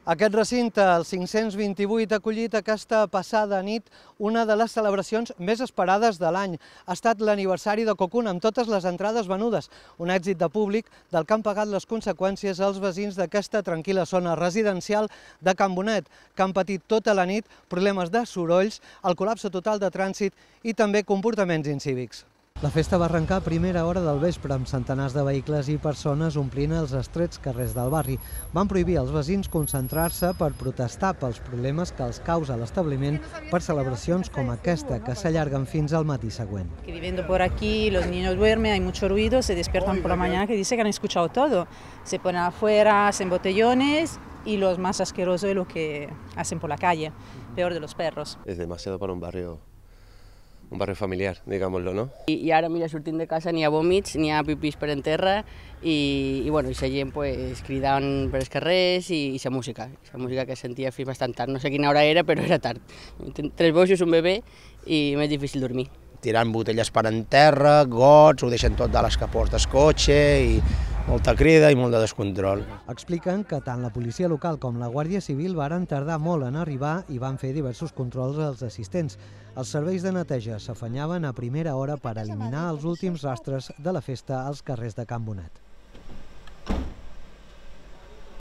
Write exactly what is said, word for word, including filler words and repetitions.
Aquest recinte, el cinc-cents vint-i-vuit, ha acollit aquesta passada nit una de les celebracions més esperades de l'any. Ha estat l'aniversari de Cocoon, amb totes les entrades venudes. Un èxit de públic del que han pagat les conseqüències els veïns d'aquesta tranquil·la zona residencial de Can Bonet, que han patit tota la nit problemes de sorolls, el col·lapse total de trànsit i també comportaments incívics. La festa va arrencar a primera hora del vespre amb centenars de vehicles i persones omplint els estrets carrers del barri. Van prohibir als veïns concentrar-se per protestar pels problemes que els causa l'establiment per celebracions com aquesta, que s'allarguen fins al matí següent. Que viviendo por aquí, los niños duermen, hay mucho ruido, se despiertan por la mañana que dice que han escuchado todo. Se ponen afuera, hacen botellones y los más asquerosos de lo que hacen por la calle, peor de los perros. Es demasiado para un barrio. Un barri familiar, digámoslo, no? I, i ara, mira, sortint de casa n'hi ha vòmits, n'hi ha pipís per en terra i, i bueno, i la gent pues, cridant per els carrers i, i la música. La música que sentia fins bastant tard. No sé quina hora era, però era tard. Tres boixos, un bebè i més difícil dormir. Tirant botelles per en terra, gots, ho deixen tot de les capors del cotxe i molta crida i molt de descontrol. Expliquen que tant la policia local com la Guàrdia Civil varen tardar molt en arribar i van fer diversos controls als assistents. Els serveis de neteja s'afanyaven a primera hora per eliminar els últims rastres de la festa als carrers de Can Bonet.